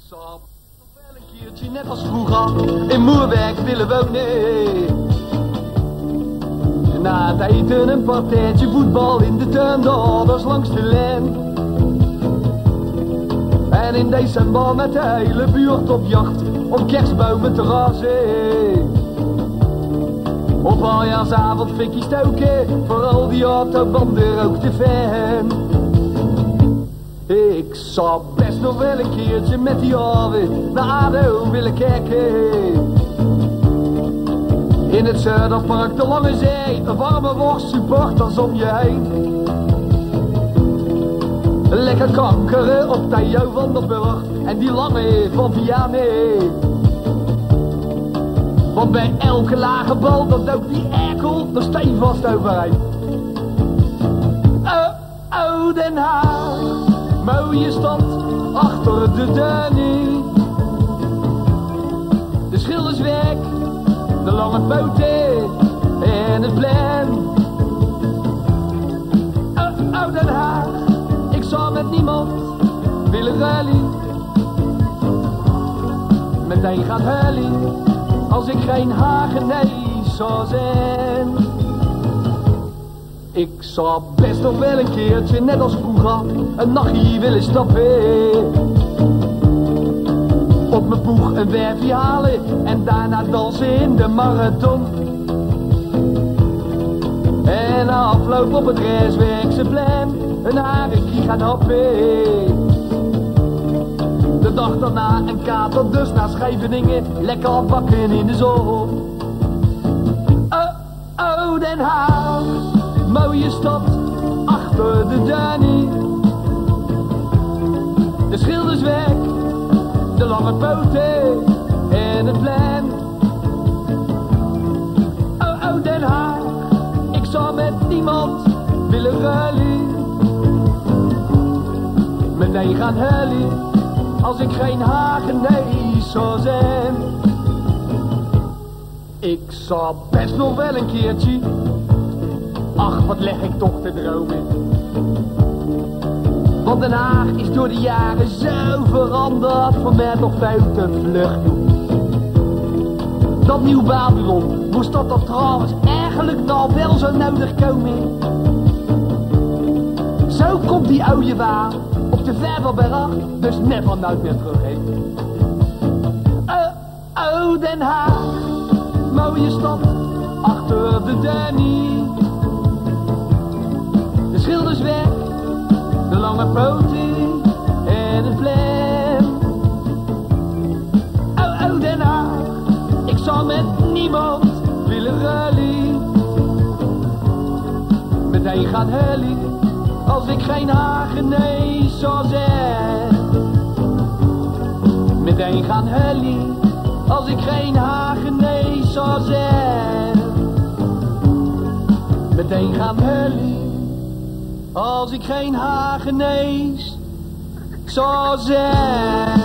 Sam, nog wel een keertje net als vroeger in Moerwerk willen wonen. Na het eten een partijtje voetbal in de tuin, de ouders langs de lijn. En in december met de hele buurt op jacht om kerstbomen te razen. Op aljaarsavond fikkie stoken, vooral die autobanden rookte fan. Ik zou best nog wel een keertje met die ouwe naar ADO willen kijken. In het Zuiderpark, de Lange Zee, een warme worst, supporters om je heen. Lekker kankeren op Theo van der Burg en die lange van Vianney. Want bij elke lage bal, dat loopt die erkel er steenvast overheen. Oh, Den Haag, mooie stad achter de Dunning. De schilderswerk, de lange poten en het plein. Oh, Den Haag, ik zou met niemand willen ruilen. Meteen gaat huilen als ik geen Hagenees zou zijn. Ik zou best nog wel een keertje, net als vroeger, een nachtje willen stappen. Op mijn boeg een werfje halen en daarna dansen in de marathon. En na afloop op het Rijswerkse plein een harenkie gaan happen. De dag daarna een kater, dus naar Scheveningen, lekker bakken in de zon. Oh, Den Haag, mooie stad achter de Dunning. De schilderswerk, de lange poten en het plein. Oh, Den Haag, ik zou met niemand willen ruilen. Meteen gaan huilen als ik geen Hagenees zou zijn. Ik zou best nog wel een keertje, ach wat leg ik toch te dromen. Want Den Haag is door de jaren zo veranderd, voor mij toch veel te vlug. Dat nieuw Babylon, moest dat trouwens eigenlijk nou wel zo nodig komen. Zo komt die oude waar op de Vervelberg, dus never nooit meer terugheen. Oh, Den Haag, mooie stad achter de Dunning. De schilderswerk, de lange poten en het plein. Oh, Den Haag, ik zou met niemand willen ruilen. Meteen gaan huilen als ik geen Hagenees zou zijn. Meteen gaan huilen als ik geen Hagenees zou zijn. Meteen gaan huilen als ik geen Hagenees zou zijn.